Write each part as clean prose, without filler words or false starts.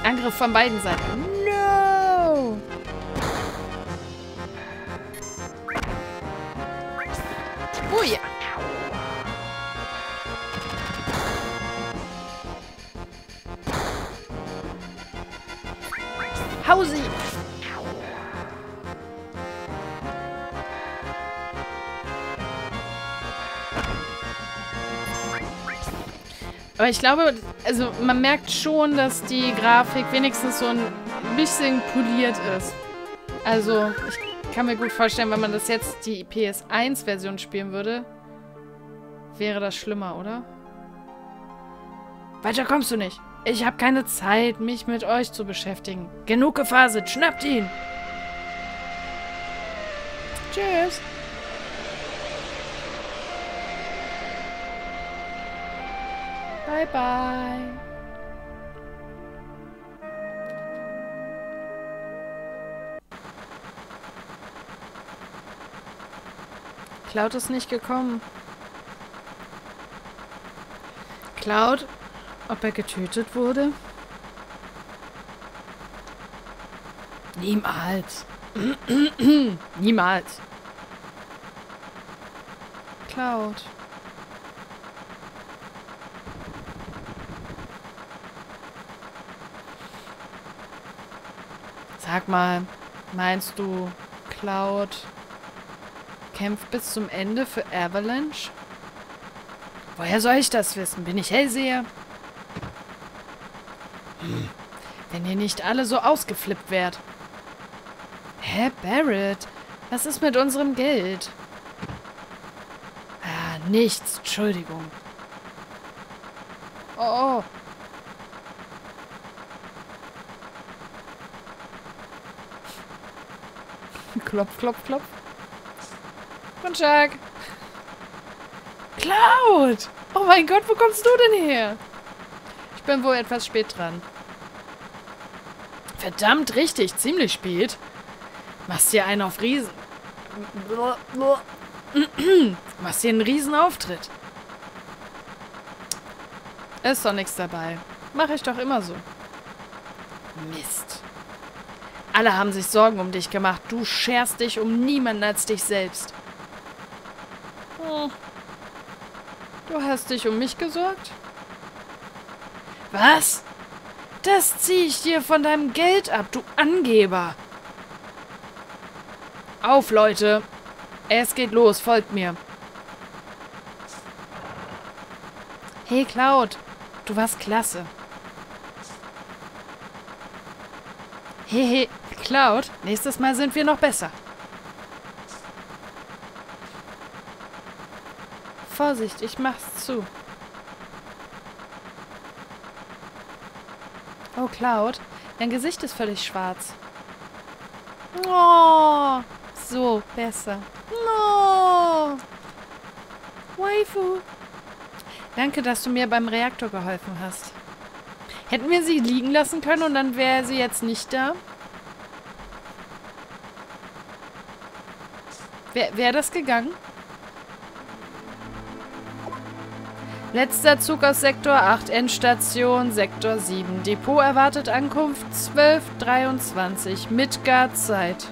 Angriff von beiden Seiten. No! Oh ja. Hausi! Aber ich glaube, also man merkt schon, dass die Grafik wenigstens so ein bisschen poliert ist. Also ich kann mir gut vorstellen, wenn man das jetzt die PS1-Version spielen würde, wäre das schlimmer, oder? Weiter kommst du nicht. Ich habe keine Zeit, mich mit euch zu beschäftigen. Genug gefaselt, schnappt ihn! Tschüss! Bye, bye. Cloud ist nicht gekommen. Cloud, ob er getötet wurde? Niemals. Niemals. Cloud. Sag mal, meinst du, Cloud kämpft bis zum Ende für Avalanche? Woher soll ich das wissen? Bin ich Hellseher? Wenn ihr nicht alle so ausgeflippt wärt. Hä, Barrett? Was ist mit unserem Geld? Ah, nichts. Entschuldigung. Oh. Klopf, klopf, klopf. Guten Tag. Cloud! Oh mein Gott, wo kommst du denn her? Ich bin wohl etwas spät dran. Verdammt, richtig, ziemlich spät. Machst hier einen auf Riesen... Machst hier einen Riesenauftritt. Ist doch nichts dabei. Mache ich doch immer so. Mist. Alle haben sich Sorgen um dich gemacht. Du scherst dich um niemanden als dich selbst. Hm. Du hast dich um mich gesorgt? Was? Das ziehe ich dir von deinem Geld ab, du Angeber. Auf, Leute. Es geht los, folgt mir. Hey, Cloud. Du warst klasse. Hehe, Cloud, nächstes Mal sind wir noch besser. Vorsicht, ich mach's zu. Oh, Cloud, dein Gesicht ist völlig schwarz. Oh, so, besser. No. Waifu. Danke, dass du mir beim Reaktor geholfen hast. Hätten wir sie liegen lassen können und dann wäre sie jetzt nicht da? Wäre das gegangen? Letzter Zug aus Sektor 8, Endstation Sektor 7. Depot erwartet Ankunft 12:23, Midgard-Zeit.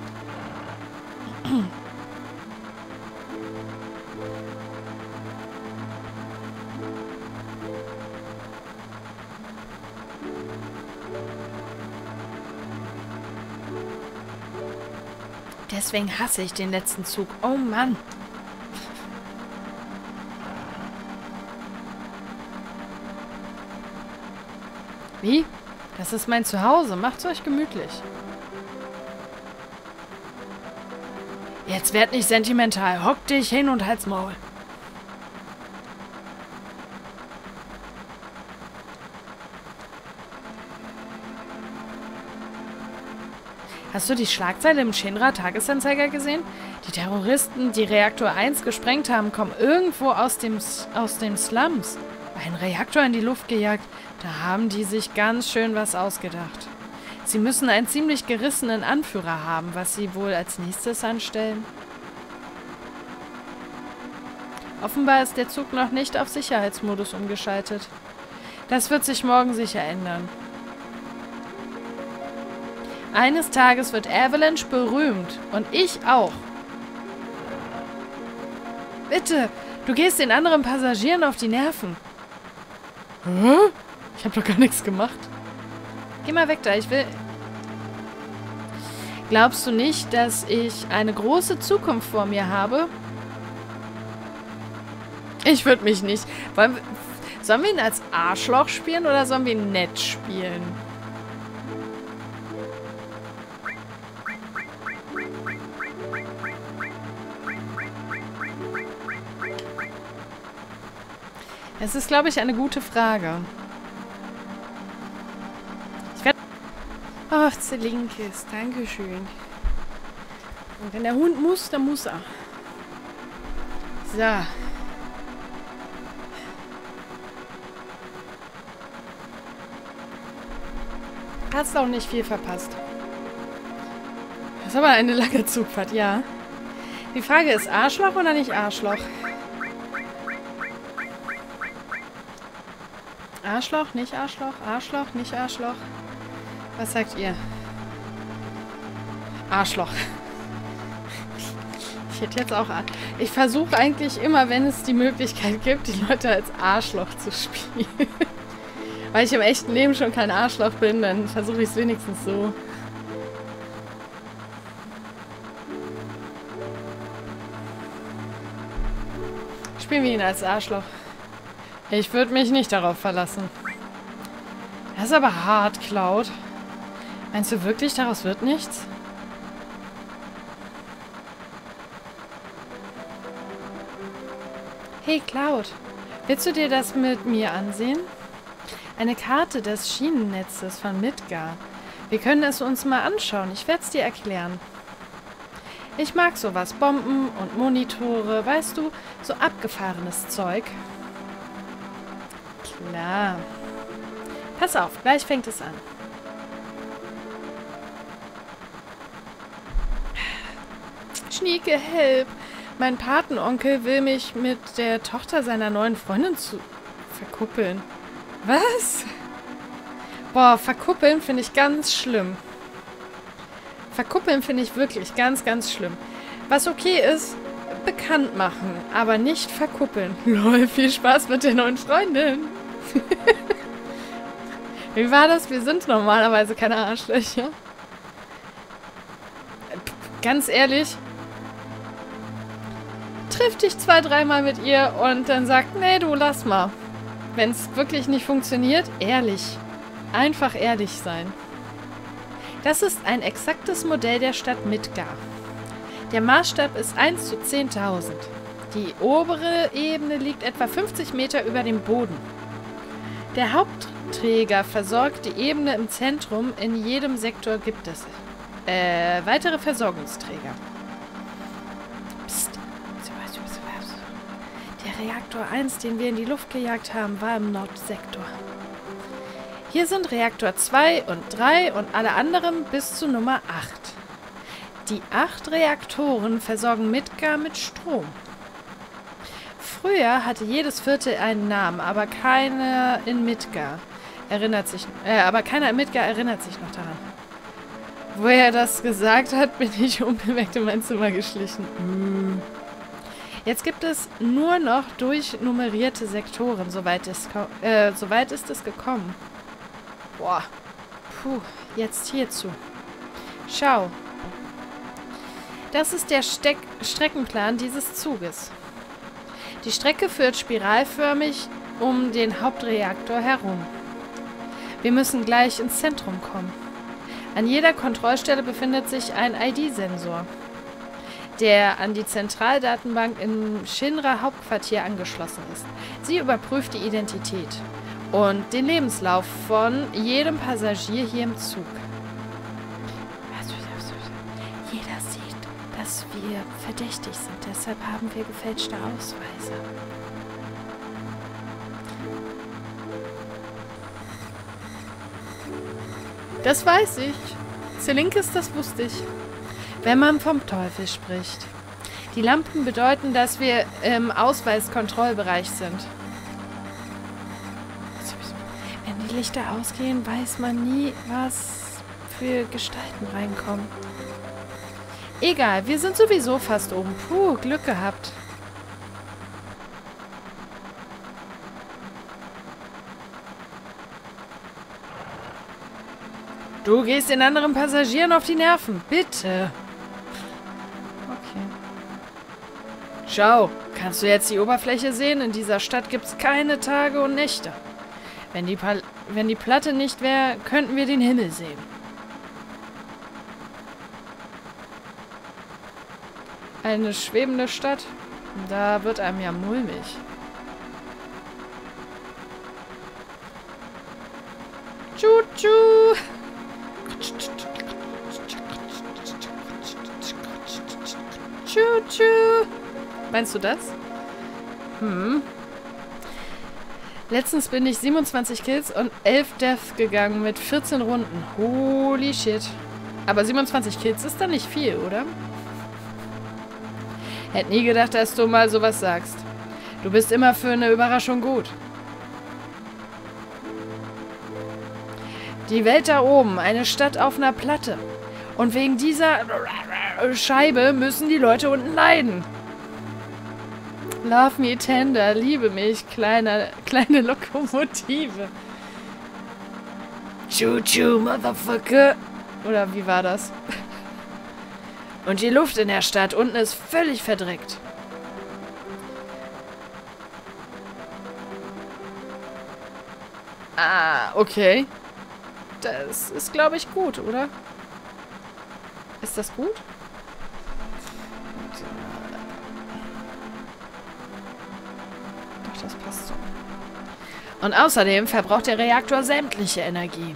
Deswegen hasse ich den letzten Zug. Oh Mann. Wie? Das ist mein Zuhause. Macht's euch gemütlich. Jetzt werd nicht sentimental. Hock dich hin und halt's Maul. Hast du die Schlagzeile im Shinra-Tagesanzeiger gesehen? Die Terroristen, die Reaktor 1 gesprengt haben, kommen irgendwo aus dem Slums. Ein Reaktor in die Luft gejagt. Da haben die sich ganz schön was ausgedacht. Sie müssen einen ziemlich gerissenen Anführer haben, was sie wohl als nächstes anstellen. Offenbar ist der Zug noch nicht auf Sicherheitsmodus umgeschaltet. Das wird sich morgen sicher ändern. Eines Tages wird Avalanche berühmt. Und ich auch. Bitte, du gehst den anderen Passagieren auf die Nerven. Hä? Ich habe doch gar nichts gemacht. Geh mal weg da, ich will... Glaubst du nicht, dass ich eine große Zukunft vor mir habe? Ich würde mich nicht... Sollen wir ihn als Arschloch spielen oder sollen wir ihn nett spielen? Es ist, glaube ich, eine gute Frage. Ich werde... Ach, Zelinkis, dankeschön. Und wenn der Hund muss, dann muss er. So. Hast auch nicht viel verpasst. Das ist aber eine lange Zugfahrt, ja. Die Frage ist, Arschloch oder nicht Arschloch? Arschloch, nicht Arschloch? Arschloch, nicht Arschloch? Was sagt ihr? Arschloch. Ich hätte jetzt auch... Ich versuche eigentlich immer, wenn es die Möglichkeit gibt, die Leute als Arschloch zu spielen. Weil ich im echten Leben schon kein Arschloch bin, dann versuche ich es wenigstens so. Spielen wir ihn als Arschloch. Ich würde mich nicht darauf verlassen. Das ist aber hart, Cloud. Meinst du wirklich, daraus wird nichts? Hey, Cloud. Willst du dir das mit mir ansehen? Eine Karte des Schienennetzes von Midgar. Wir können es uns mal anschauen. Ich werde es dir erklären. Ich mag sowas. Bomben und Monitore, weißt du, so abgefahrenes Zeug. Klar. Pass auf, gleich fängt es an. Schnieke, help! Mein Patenonkel will mich mit der Tochter seiner neuen Freundin verkuppeln. Was? Boah, verkuppeln finde ich ganz schlimm. Verkuppeln finde ich wirklich ganz, ganz schlimm. Was okay ist, bekannt machen, aber nicht verkuppeln. Lol, viel Spaß mit der neuen Freundin. Wie war das? Wir sind normalerweise keine Arschlöcher. Ganz ehrlich, triff dich 2-3 Mal mit ihr und dann sagt, nee, du, lass mal. Wenn es wirklich nicht funktioniert, ehrlich. Einfach ehrlich sein. Das ist ein exaktes Modell der Stadt Midgar. Der Maßstab ist 1 zu 10.000. Die obere Ebene liegt etwa 50 Meter über dem Boden. Der Hauptträger versorgt die Ebene im Zentrum. In jedem Sektor gibt es weitere Versorgungsträger. Psst. Der Reaktor 1, den wir in die Luft gejagt haben, war im Nordsektor. Hier sind Reaktor 2 und 3 und alle anderen bis zu Nummer 8. Die 8 Reaktoren versorgen Midgar mit Strom. Früher hatte jedes Viertel einen Namen, aber keiner in Midgar erinnert sich noch daran. Wo er das gesagt hat, bin ich unbemerkt in mein Zimmer geschlichen. Jetzt gibt es nur noch durchnummerierte Sektoren, soweit ist es gekommen. Boah. Puh, jetzt hierzu. Schau. Das ist der Streckenplan dieses Zuges. Die Strecke führt spiralförmig um den Hauptreaktor herum. Wir müssen gleich ins Zentrum kommen. An jeder Kontrollstelle befindet sich ein ID-Sensor, der an die Zentraldatenbank im Shinra-Hauptquartier angeschlossen ist. Sie überprüft die Identität und den Lebenslauf von jedem Passagier hier im Zug. Jeder sieht, dass wir verdächtig sind, deshalb haben wir gefälschte Ausweise. Das weiß ich. Zelinkis, das wusste ich. Wenn man vom Teufel spricht. Die Lampen bedeuten, dass wir im Ausweiskontrollbereich sind. Wenn die Lichter ausgehen, weiß man nie, was für Gestalten reinkommen. Egal, wir sind sowieso fast oben. Puh, Glück gehabt. Du gehst den anderen Passagieren auf die Nerven. Bitte. Okay. Schau, kannst du jetzt die Oberfläche sehen? In dieser Stadt gibt es keine Tage und Nächte. Wenn die Platte nicht wäre, könnten wir den Himmel sehen. Eine schwebende Stadt. Da wird einem ja mulmig. Tschu-tschu. Tschu-tschu. Meinst du das? Letztens bin ich 27 Kills und 11 Deaths gegangen mit 14 Runden. Holy shit. Aber 27 Kills ist dann nicht viel, oder? Hätte nie gedacht, dass du mal sowas sagst. Du bist immer für eine Überraschung gut. Die Welt da oben, eine Stadt auf einer Platte. Und wegen dieser Scheibe müssen die Leute unten leiden. Love me tender, liebe mich, kleine Lokomotive. Choo-choo, Motherfucker. Oder wie war das? Und die Luft in der Stadt unten ist völlig verdreckt. Ah, okay. Das ist, glaube ich, gut, oder? Ist das gut? Doch, das passt so. Und außerdem verbraucht der Reaktor sämtliche Energie.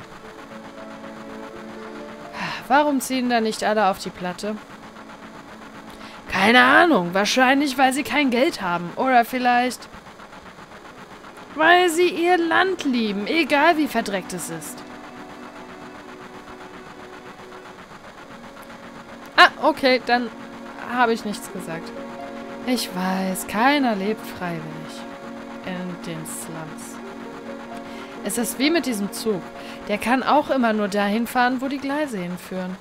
Warum ziehen da nicht alle auf die Platte? Keine Ahnung. Wahrscheinlich, weil sie kein Geld haben. Oder vielleicht, weil sie ihr Land lieben. Egal, wie verdreckt es ist. Ah, okay. Dann habe ich nichts gesagt. Ich weiß, keiner lebt freiwillig in den Slums. Es ist wie mit diesem Zug. Der kann auch immer nur dahin fahren, wo die Gleise hinführen.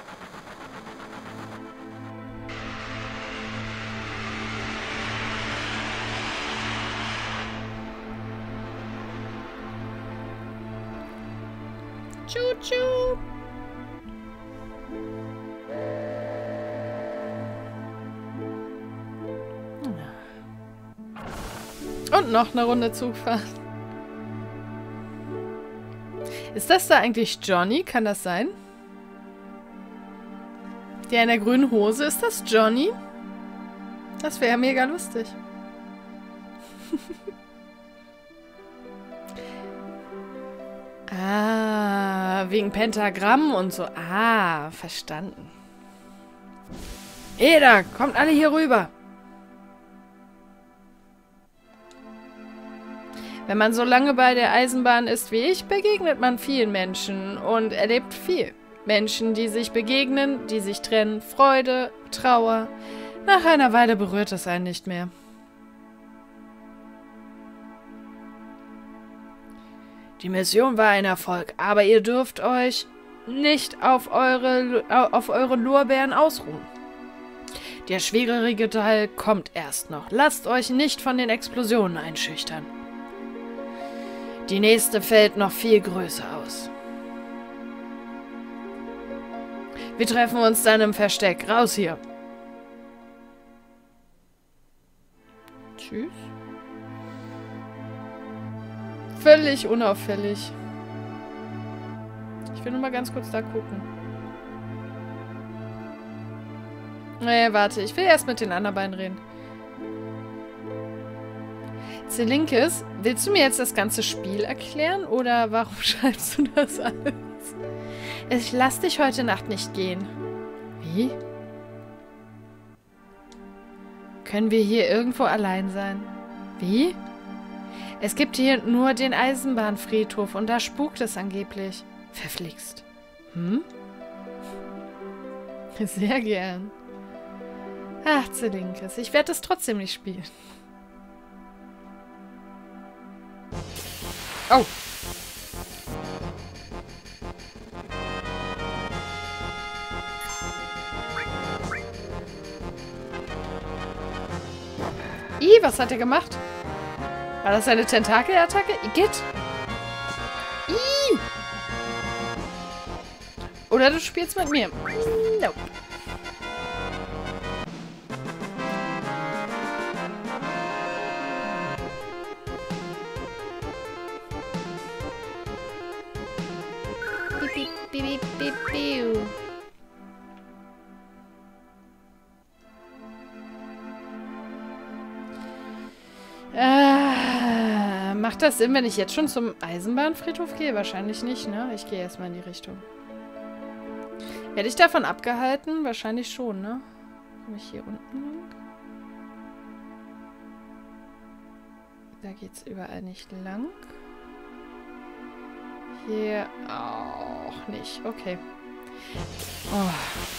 Tschu-tschu. Und noch eine Runde Zug fahren. Ist das da eigentlich Johnny? Kann das sein? Der in der grünen Hose, ist das Johnny? Das wäre mega lustig. Ah, wegen Pentagramm und so. Ah, verstanden. Eda, kommt alle hier rüber. Wenn man so lange bei der Eisenbahn ist wie ich, begegnet man vielen Menschen und erlebt viel. Menschen, die sich begegnen, die sich trennen, Freude, Trauer. Nach einer Weile berührt es einen nicht mehr. Die Mission war ein Erfolg, aber ihr dürft euch nicht auf eure Lorbeeren ausruhen. Der schwierige Teil kommt erst noch. Lasst euch nicht von den Explosionen einschüchtern. Die nächste fällt noch viel größer aus. Wir treffen uns dann im Versteck. Raus hier. Tschüss. Völlig unauffällig. Ich will nur mal ganz kurz da gucken. Nee, warte. Ich will erst mit den anderen beiden reden. Zelinkes, willst du mir jetzt das ganze Spiel erklären? Oder warum schreibst du das alles? Ich lass dich heute Nacht nicht gehen. Wie? Können wir hier irgendwo allein sein? Wie? Es gibt hier nur den Eisenbahnfriedhof und da spukt es angeblich. Verflixt. Hm? Sehr gern. Ach, Zelinkes, ich werde es trotzdem nicht spielen. Oh. Was hat er gemacht? War das eine Tentakel-Attacke? Igitt! Oder du spielst mit mir. Nope. Piep, piep, piep, piep, piep. Macht das Sinn, wenn ich jetzt schon zum Eisenbahnfriedhof gehe? Wahrscheinlich nicht, ne? Ich gehe erstmal in die Richtung. Werde ich davon abgehalten? Wahrscheinlich schon, ne? Komme ich hier unten lang? Da geht's überall nicht lang. Hier auch nicht. Okay. Oh.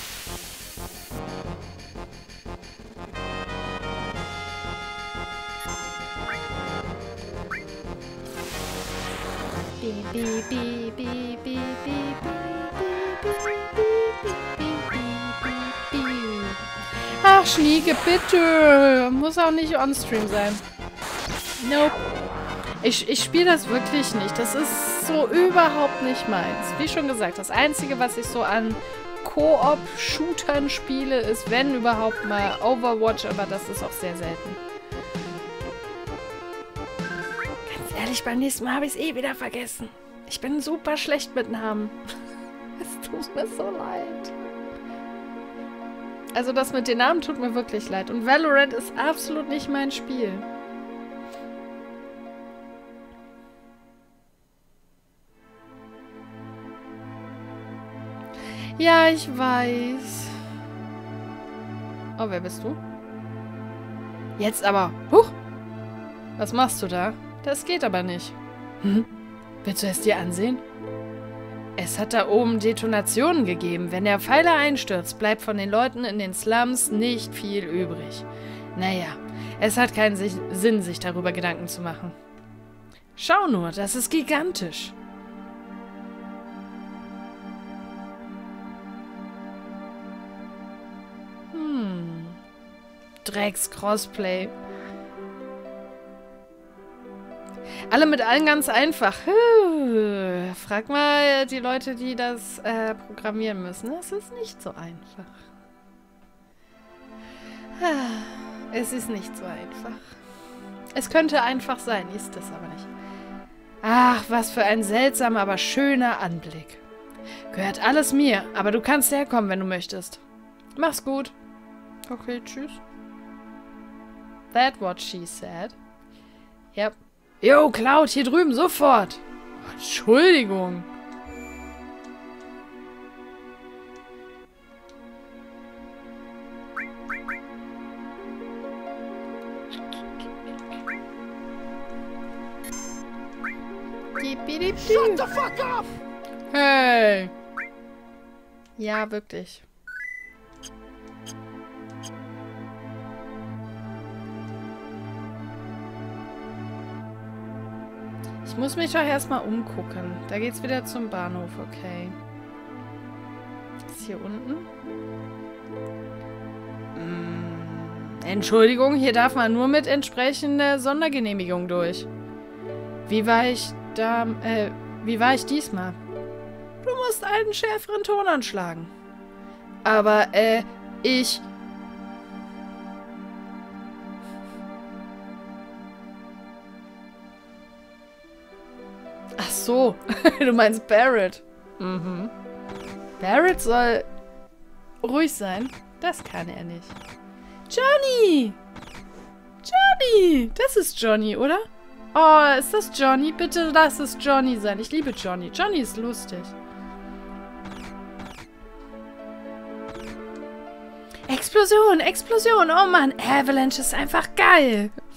Ach, Schnieke, bitte. Muss auch nicht on-stream sein. Nope. Ich spiele das wirklich nicht. Das ist so überhaupt nicht meins. Wie schon gesagt, das Einzige, was ich so an Koop-Shootern spiele, ist, wenn überhaupt mal Overwatch, aber das ist auch sehr selten. Ganz ehrlich, beim nächsten Mal habe ich es eh wieder vergessen. Ich bin super schlecht mit Namen. Es tut mir so leid. Also das mit den Namen tut mir wirklich leid. Und Valorant ist absolut nicht mein Spiel. Ja, ich weiß. Oh, wer bist du? Jetzt aber. Huch! Was machst du da? Das geht aber nicht. Hm? Willst du es dir ansehen? Es hat da oben Detonationen gegeben. Wenn der Pfeiler einstürzt, bleibt von den Leuten in den Slums nicht viel übrig. Naja, es hat keinen Sinn, sich darüber Gedanken zu machen. Schau nur, das ist gigantisch. Drecks-Crossplay. Alle mit allen ganz einfach. Frag mal die Leute, die das programmieren müssen. Das ist nicht so einfach. Es ist nicht so einfach. Es könnte einfach sein, ist es aber nicht. Ach, was für ein seltsamer, aber schöner Anblick. Gehört alles mir, aber du kannst herkommen, wenn du möchtest. Mach's gut. Okay, tschüss. That's what she said. Yep. Yo, Cloud, hier drüben, sofort. Oh, Entschuldigung. Shut the fuck up! Hey. Ja, wirklich. Ich muss mich doch erstmal umgucken. Da geht's wieder zum Bahnhof, okay. Ist hier unten? Entschuldigung, hier darf man nur mit entsprechender Sondergenehmigung durch. Wie war ich diesmal? Du musst einen schärferen Ton anschlagen. Aber, ich... Ach so, du meinst Barret. Mhm. Barret soll ruhig sein. Das kann er nicht. Johnny! Johnny! Das ist Johnny, oder? Oh, ist das Johnny? Bitte lass es Johnny sein. Ich liebe Johnny. Johnny ist lustig. Explosion, Explosion. Oh Mann, Avalanche ist einfach geil.